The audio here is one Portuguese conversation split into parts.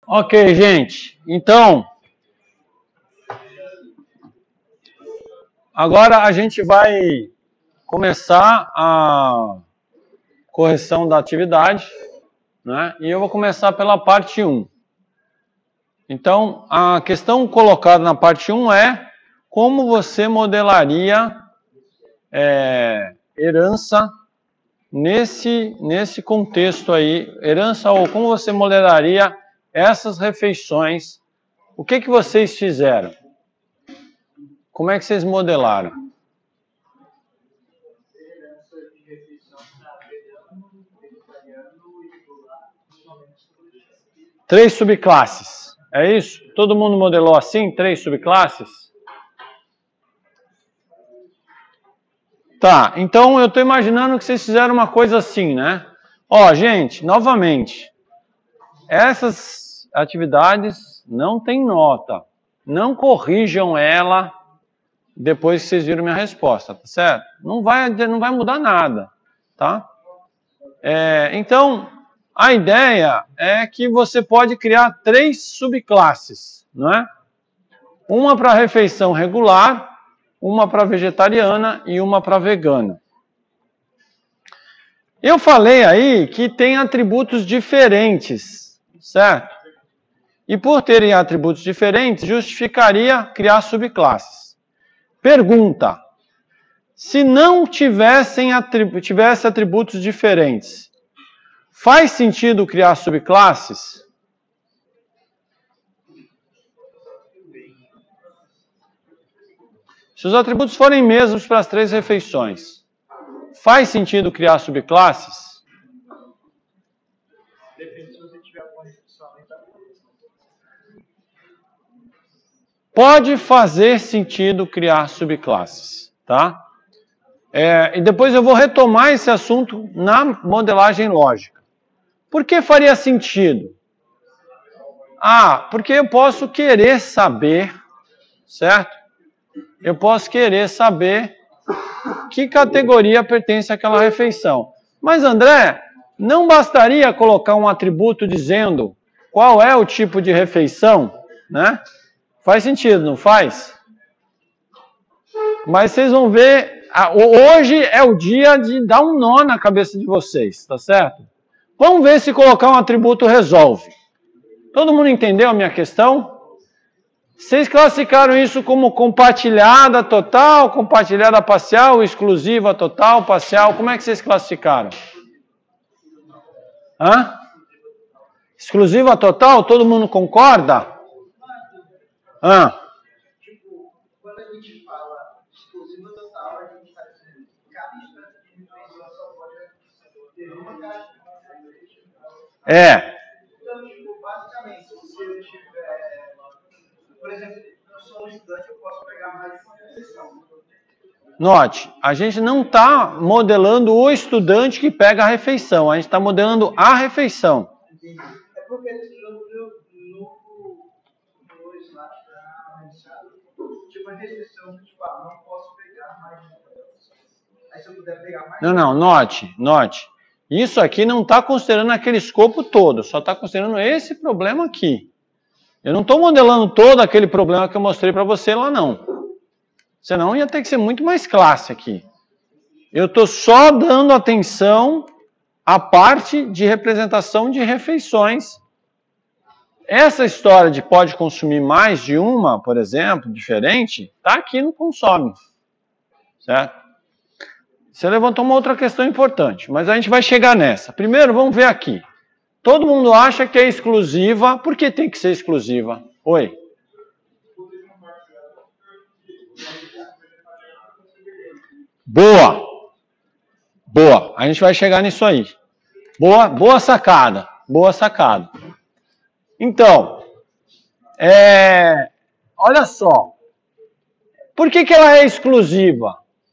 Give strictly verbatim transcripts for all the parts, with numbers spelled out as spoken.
Ok, gente. Então, agora a gente vai começar a correção da atividade, né? E eu vou começar pela parte um. Então, a questão colocada na parte um é como você modelaria é, herança nesse, nesse contexto aí, herança ou como você modelaria essas refeições. O que que vocês fizeram? Como é que vocês modelaram? Três subclasses, é isso? Todo mundo modelou assim, três subclasses? Tá, então eu estou imaginando que vocês fizeram uma coisa assim, né? Ó, gente, novamente, essas atividades não tem nota. Não corrijam ela depois que vocês viram minha resposta, tá certo? Não vai, não vai mudar nada, tá? É, então, a ideia é que você pode criar três subclasses, não é? Uma para refeição regular, uma para vegetariana e uma para vegana. Eu falei aí que tem atributos diferentes, certo? E por terem atributos diferentes, justificaria criar subclasses. Pergunta: se não tivessem atribu- tivesse atributos diferentes, faz sentido criar subclasses? Se os atributos forem mesmos para as três refeições, faz sentido criar subclasses? Depende se você tiver uma refeição além da outra. Pode fazer sentido criar subclasses, tá? É, e depois eu vou retomar esse assunto na modelagem lógica. Por que faria sentido? Ah, porque eu posso querer saber, certo? Eu posso querer saber que categoria pertence àquela refeição. Mas, André, não bastaria colocar um atributo dizendo qual é o tipo de refeição, né? Faz sentido, não faz? Mas vocês vão ver, hoje é o dia de dar um nó na cabeça de vocês, tá certo? Vamos ver se colocar um atributo resolve. Todo mundo entendeu a minha questão? Vocês classificaram isso como compartilhada total, compartilhada parcial, exclusiva total, parcial? Como é que vocês classificaram? Hã? Exclusiva total? Todo mundo concorda? Hã? Tipo, quando a gente fala exclusiva total, a gente está dizendo que cada instância de refeição só pode ter uma característica. É. Então, tipo, basicamente, se eu tiver, por exemplo, eu sou um estudante, eu posso pegar mais de uma refeição. Note, a gente não está modelando o estudante que pega a refeição, a gente está modelando a refeição. É porque no, no, no slide da iniciado, tipo, a restrição que tipo, ah, não posso pegar mais de uma refeição. Aí se eu puder pegar mais... Não, não, note, note. Isso aqui não está considerando aquele escopo todo, só está considerando esse problema aqui. Eu não estou modelando todo aquele problema que eu mostrei para você lá, não. Senão ia ter que ser muito mais classe aqui. Eu estou só dando atenção à parte de representação de refeições. Essa história de pode consumir mais de uma, por exemplo, diferente, está aqui no consome. Certo? Você levantou uma outra questão importante, mas a gente vai chegar nessa. Primeiro, vamos ver aqui. Todo mundo acha que é exclusiva. Por que tem que ser exclusiva? Oi? Boa. Boa. A gente vai chegar nisso aí. Boa, boa sacada. Boa sacada. Então, é, olha só. Por que que ela é exclusiva?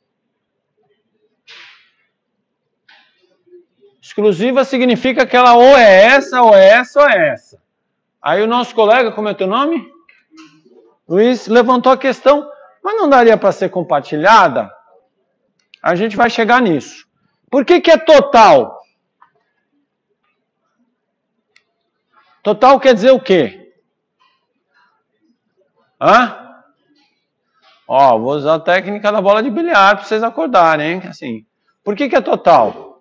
Exclusiva significa que ela ou é essa, ou é essa, ou é essa. Aí o nosso colega, como é o teu nome? Luiz, levantou a questão, mas não daria para ser compartilhada? A gente vai chegar nisso. Por que que é total? Total quer dizer o quê? Hã? Ó, vou usar a técnica da bola de bilhar para vocês acordarem, hein? Assim, por que que é total?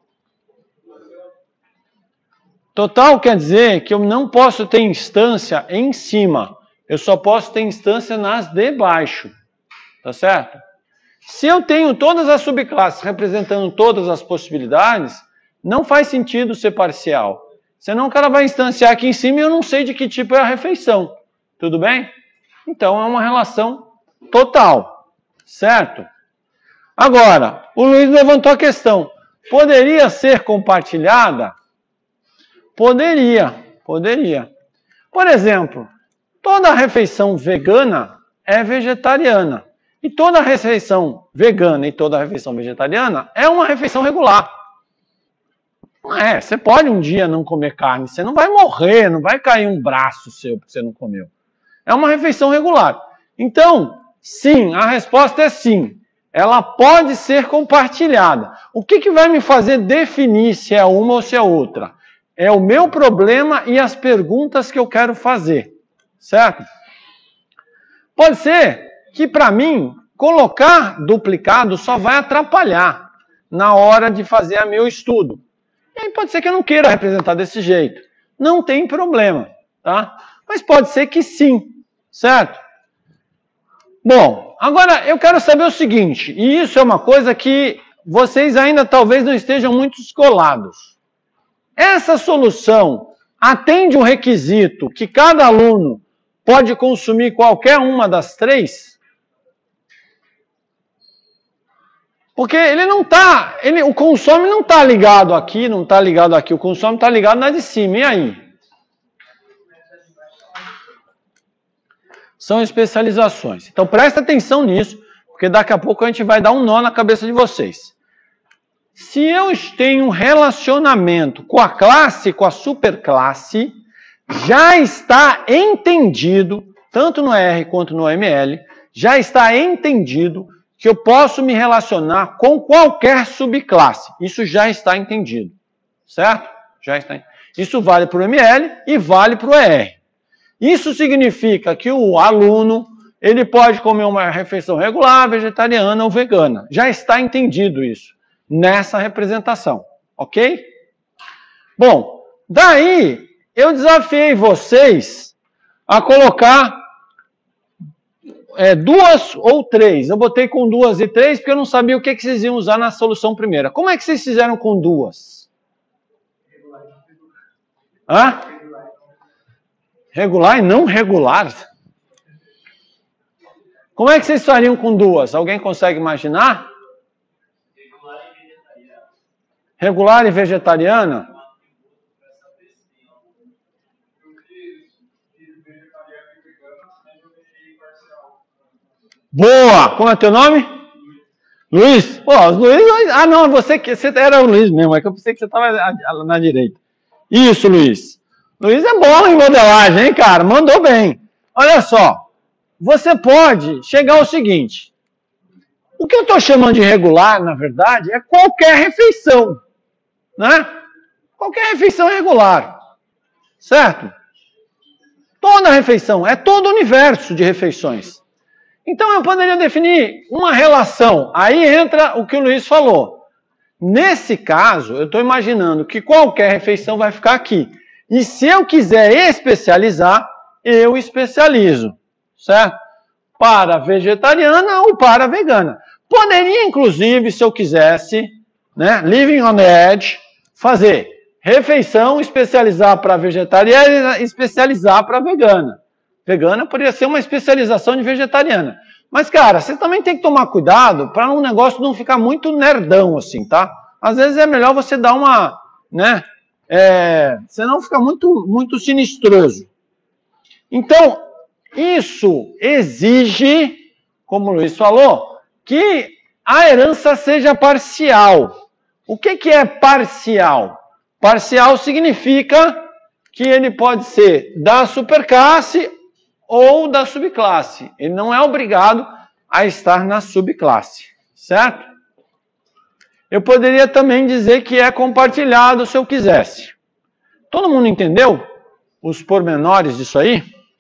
Total quer dizer que eu não posso ter instância em cima. Eu só posso ter instância nas de baixo. Tá certo? Se eu tenho todas as subclasses representando todas as possibilidades, não faz sentido ser parcial. Senão o cara vai instanciar aqui em cima e eu não sei de que tipo é a refeição. Tudo bem? Então é uma relação total. Certo? Agora, o Luiz levantou a questão. Poderia ser compartilhada? Poderia. Poderia. Por exemplo, toda refeição vegana é vegetariana. E toda refeição vegana e toda refeição vegetariana é uma refeição regular. É, você pode um dia não comer carne, você não vai morrer, não vai cair um braço seu porque você não comeu. É uma refeição regular. Então, sim, a resposta é sim. Ela pode ser compartilhada. O que que vai me fazer definir se é uma ou se é outra? É o meu problema e as perguntas que eu quero fazer. Certo? Pode ser que para mim, colocar duplicado só vai atrapalhar na hora de fazer o meu estudo. E aí pode ser que eu não queira representar desse jeito. Não tem problema, tá? Mas pode ser que sim, certo? Bom, agora eu quero saber o seguinte, e isso é uma coisa que vocês ainda talvez não estejam muito escolados. Essa solução atende o requisito que cada aluno pode consumir qualquer uma das três? Porque ele não está, ele, o consome não está ligado aqui, não está ligado aqui, o consome está ligado na de cima, e aí? São especializações. Então presta atenção nisso, porque daqui a pouco a gente vai dar um nó na cabeça de vocês. Se eu tenho um relacionamento com a classe, com a superclasse, já está entendido, tanto no R quanto no M L, já está entendido que eu posso me relacionar com qualquer subclasse. Isso já está entendido. Certo? Já está. Isso vale para o M L e vale para o E R. Isso significa que o aluno, ele pode comer uma refeição regular, vegetariana ou vegana. Já está entendido isso nessa representação. Ok? Bom, daí eu desafiei vocês a colocar É, duas ou três. Eu botei com duas e três porque eu não sabia o que, que vocês iam usar na solução primeira. Como é que vocês fizeram com duas? Hã? Regular e não regular? Como é que vocês fariam com duas? Alguém consegue imaginar? Regular e vegetariana? Boa! Como é teu nome? Luiz? Pô, Luiz... Ah, não, você, você era o Luiz mesmo. É que eu pensei que você estava na direita. Isso, Luiz. Luiz é bom em modelagem, hein, cara? Mandou bem. Olha só. Você pode chegar ao seguinte. O que eu estou chamando de regular, na verdade, é qualquer refeição. Né? Qualquer refeição é regular. Certo? Toda refeição. É todo o universo de refeições. Então eu poderia definir uma relação. Aí entra o que o Luiz falou. Nesse caso, eu estou imaginando que qualquer refeição vai ficar aqui. E se eu quiser especializar, eu especializo. Certo? Para vegetariana ou para vegana. Poderia, inclusive, se eu quisesse, né, living on the edge, fazer refeição, especializar para vegetariana e especializar para vegana. Vegana poderia ser uma especialização de vegetariana. Mas, cara, você também tem que tomar cuidado para um negócio não ficar muito nerdão, assim, tá? Às vezes é melhor você dar uma, né? É, senão fica muito, muito sinistroso. Então, isso exige, como o Luiz falou, que a herança seja parcial. O que, que é parcial? Parcial significa que ele pode ser da superclasse ou da subclasse. Ele não é obrigado a estar na subclasse, certo? Eu poderia também dizer que é compartilhado se eu quisesse. Todo mundo entendeu os pormenores disso aí?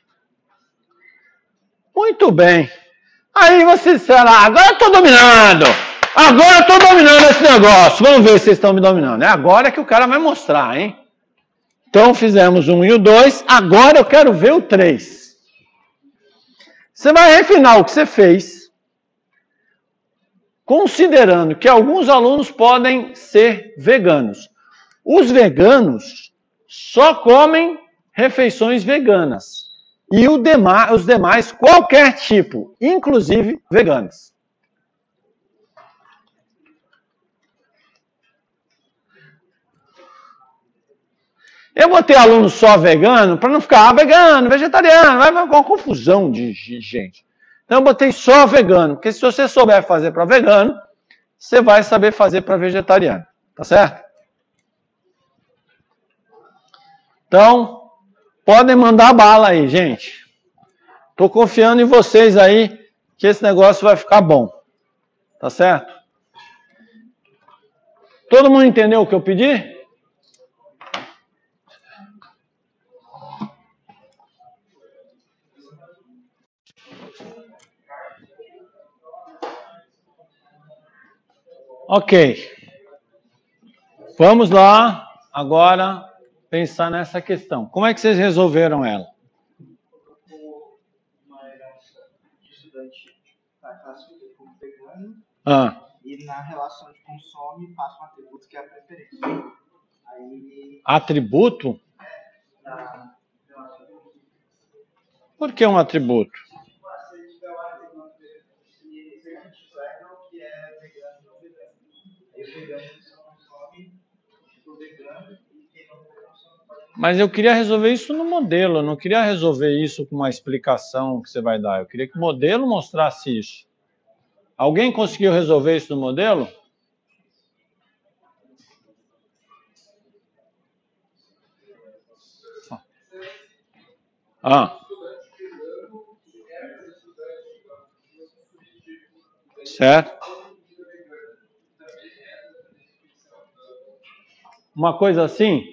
Muito bem. Aí vocês disseram, ah, agora eu estou dominando. Agora eu estou dominando esse negócio. Vamos ver se vocês estão me dominando. É agora que o cara vai mostrar, hein? Então fizemos um e o dois. Agora eu quero ver o três. Você vai refinar o que você fez, considerando que alguns alunos podem ser veganos. Os veganos só comem refeições veganas. E o dema, os demais, qualquer tipo, inclusive veganos. Eu botei aluno só vegano para não ficar ah, vegano, vegetariano, vai ficar uma confusão de gente. Então eu botei só vegano, porque se você souber fazer para vegano, você vai saber fazer para vegetariano, tá certo? Então, podem mandar bala aí, gente. Tô confiando em vocês aí que esse negócio vai ficar bom, tá certo? Todo mundo entendeu o que eu pedi? Ok. Vamos lá agora pensar nessa questão. Como é que vocês resolveram ela? Uma herança de estudante da classe como vegano. Ah. E na relação de consome passa um atributo que é a preferência. Aí, atributo? É, na relação. Por que um atributo? Mas eu queria resolver isso no modelo, eu não queria resolver isso com uma explicação que você vai dar. Eu queria que o modelo mostrasse isso. Alguém conseguiu resolver isso no modelo? Ah. Certo? Uma coisa assim?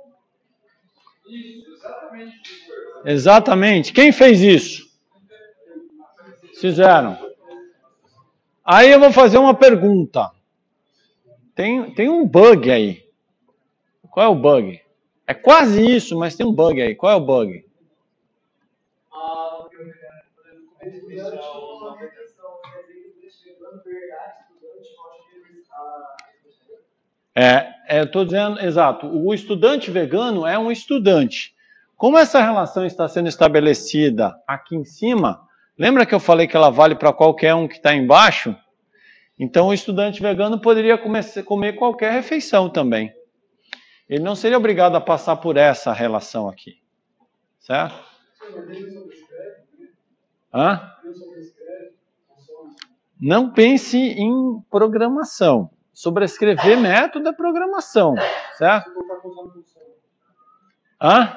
Exatamente. Quem fez isso? Fizeram. Aí eu vou fazer uma pergunta. Tem, tem um bug aí. Qual é o bug? É quase isso, mas tem um bug aí. Qual é o bug? É, é, eu estou dizendo, exato, o estudante vegano é um estudante. Como essa relação está sendo estabelecida aqui em cima, lembra que eu falei que ela vale para qualquer um que está embaixo? Então o estudante vegano poderia comer, comer qualquer refeição também. Ele não seria obrigado a passar por essa relação aqui. Certo? Hã? Não pense em programação. Sobrescrever método é programação, certo? Hã?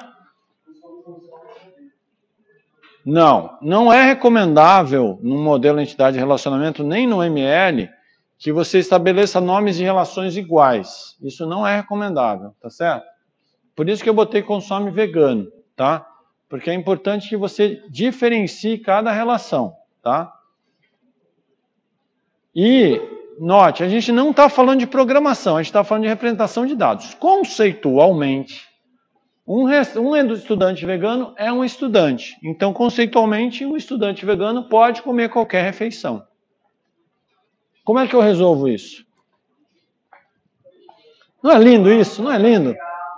Não, não é recomendável no modelo entidade de relacionamento, nem no M L, que você estabeleça nomes de relações iguais. Isso não é recomendável, tá certo? Por isso que eu botei consome vegano, tá? Porque é importante que você diferencie cada relação, tá? E note, a gente não está falando de programação, a gente está falando de representação de dados. Conceitualmente, um, um estudante vegano é um estudante. Então, conceitualmente, um estudante vegano pode comer qualquer refeição. Como é que eu resolvo isso? Não é lindo isso? Não é lindo?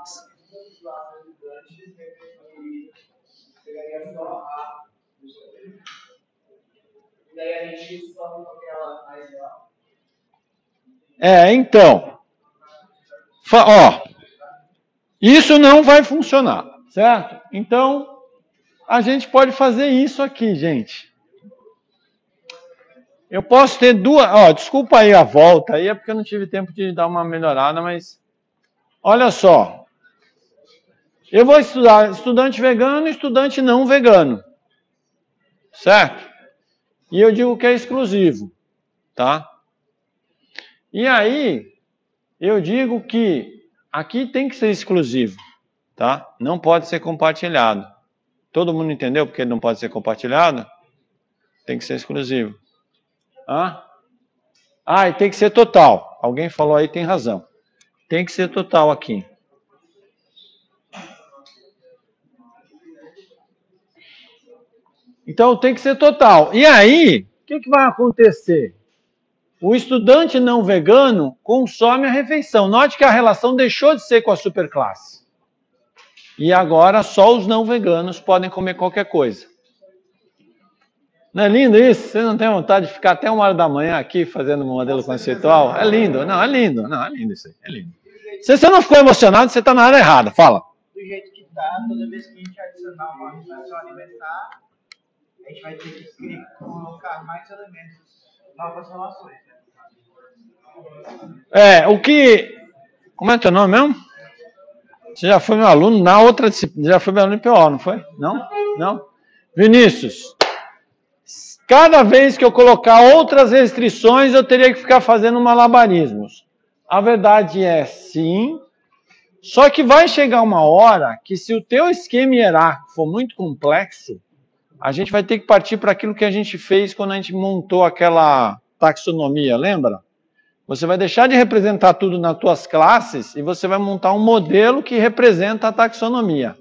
É, então, ó, isso não vai funcionar, certo? Então, a gente pode fazer isso aqui, gente. Eu posso ter duas, ó, desculpa aí a volta, aí é porque eu não tive tempo de dar uma melhorada, mas, olha só, eu vou estudar estudante vegano e estudante não vegano, certo? E eu digo que é exclusivo, tá? E aí, eu digo que aqui tem que ser exclusivo. tá? Não pode ser compartilhado. Todo mundo entendeu porque não pode ser compartilhado? Tem que ser exclusivo. Hã? Ah, e tem que ser total. Alguém falou aí, tem razão. Tem que ser total aqui. Então tem que ser total. E aí, o que, que vai acontecer? O estudante não vegano consome a refeição. Note que a relação deixou de ser com a superclasse. E agora só os não veganos podem comer qualquer coisa. Não é lindo isso? Você não tem vontade de ficar até uma hora da manhã aqui fazendo um modelo conceitual? É lindo, não, é lindo, não, é lindo isso aí, é lindo. Se você não ficou emocionado, você está na área errada, fala. Do jeito que está, toda vez que a gente adicionar uma alimentação alimentar, a gente vai ter que colocar mais elementos, novas relações. Né? É, o que... Como é teu nome mesmo? Você já foi meu aluno na outra disciplina, já foi meu aluno em P O, não foi? Não? Não? Vinícius, cada vez que eu colocar outras restrições, eu teria que ficar fazendo malabarismos. A verdade é sim, só que vai chegar uma hora que se o teu esquema hierárquico for muito complexo, a gente vai ter que partir para aquilo que a gente fez quando a gente montou aquela taxonomia, lembra? Você vai deixar de representar tudo nas tuas classes e você vai montar um modelo que representa a taxonomia.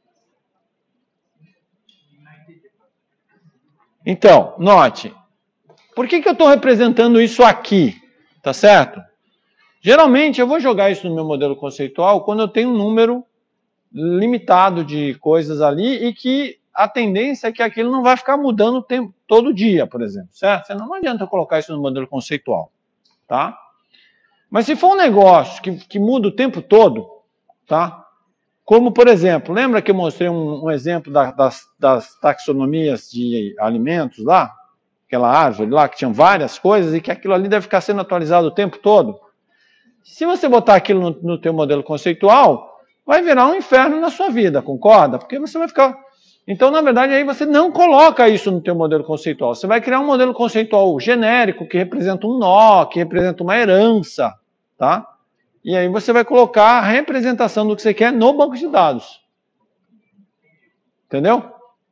Então, note, por que, que eu estou representando isso aqui? Tá certo? Geralmente eu vou jogar isso no meu modelo conceitual quando eu tenho um número limitado de coisas ali e que a tendência é que aquilo não vai ficar mudando o tempo, todo dia, por exemplo, certo? Não, não adianta eu colocar isso no modelo conceitual, tá? Mas se for um negócio que, que muda o tempo todo, tá? Como, por exemplo, lembra que eu mostrei um, um exemplo da, das, das taxonomias de alimentos lá? Aquela árvore lá, que tinha várias coisas e que aquilo ali deve ficar sendo atualizado o tempo todo. Se você botar aquilo no, no teu modelo conceitual, vai virar um inferno na sua vida, concorda? Porque você vai ficar... Então, na verdade, aí você não coloca isso no teu modelo conceitual. Você vai criar um modelo conceitual genérico que representa um nó, que representa uma herança, tá? E aí você vai colocar a representação do que você quer no banco de dados. Entendeu?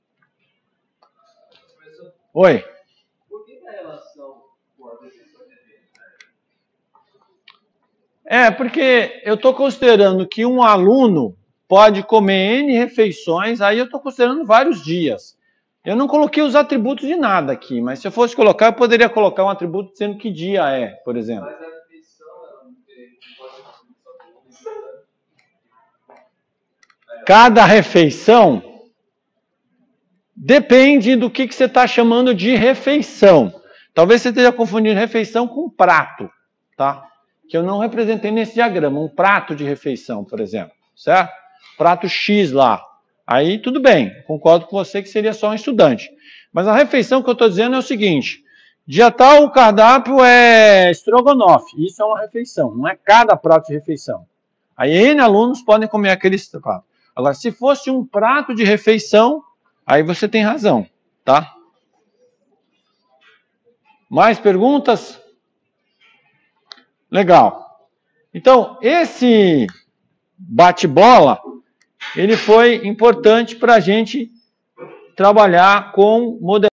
Oi. Por que a relação com a definição de É, porque eu estou considerando que um aluno pode comer N refeições, aí eu estou considerando vários dias. Eu não coloquei os atributos de nada aqui, mas se eu fosse colocar, eu poderia colocar um atributo dizendo que dia é, por exemplo. Mas a refeição, ela não tem, pode ser Cada refeição depende do que, que você está chamando de refeição. Talvez você esteja confundindo refeição com prato, tá? Que eu não representei nesse diagrama. Um prato de refeição, por exemplo, certo? Prato X lá. Aí tudo bem, concordo com você que seria só um estudante. Mas a refeição que eu estou dizendo é o seguinte: dia tal o cardápio é estrogonofe. Isso é uma refeição, não é cada prato de refeição. Aí N alunos podem comer aquele prato. Agora, se fosse um prato de refeição, aí você tem razão, tá? Mais perguntas? Legal. Então, esse bate-bola, ele foi importante para a gente trabalhar com modelagem.